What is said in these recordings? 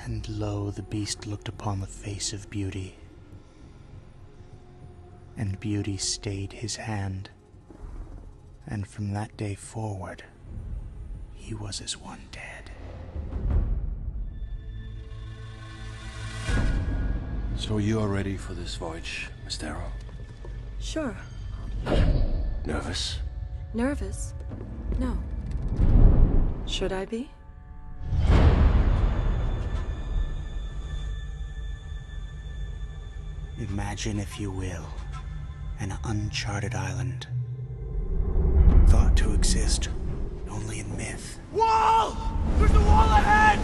And lo, the beast looked upon the face of Beauty, and Beauty stayed his hand, and from that day forward, he was as one dead. So you are ready for this voyage, Miss Darrow? Sure. Nervous? Nervous? No. Should I be? Imagine, if you will, an uncharted island, thought to exist only in myth. Wall! There's a wall ahead!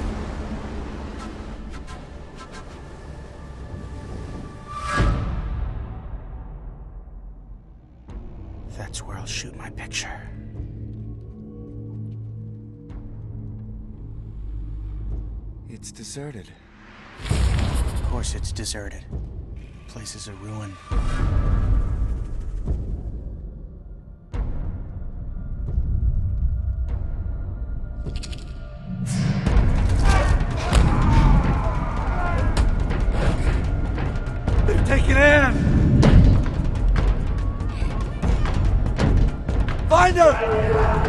That's where I'll shoot my picture. It's deserted. Of course it's deserted. The place is a ruin. They've taken Anne! Find her!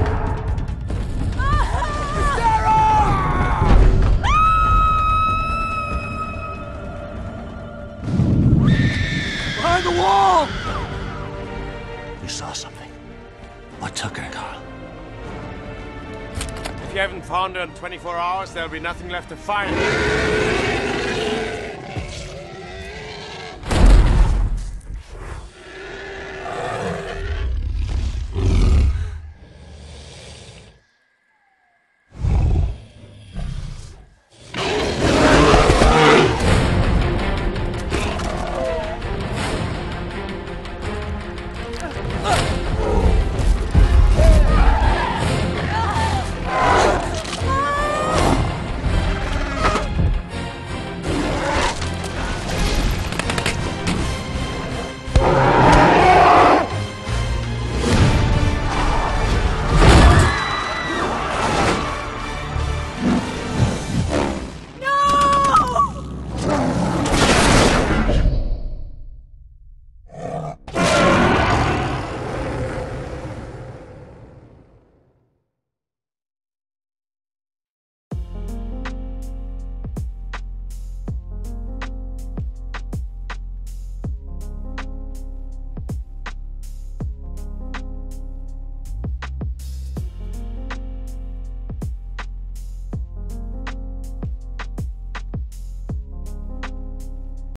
Behind the wall! You saw something. What took her, Carl? If you haven't found her in 24 hours, there'll be nothing left to find.